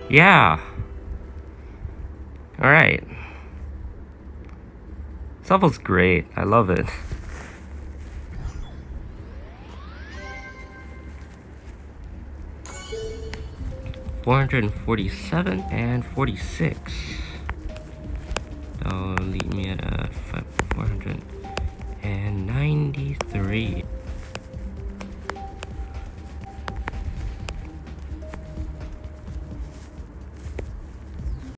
Yeah. Alright. This level's great. I love it. $447 and 46. That'll leave me at 493.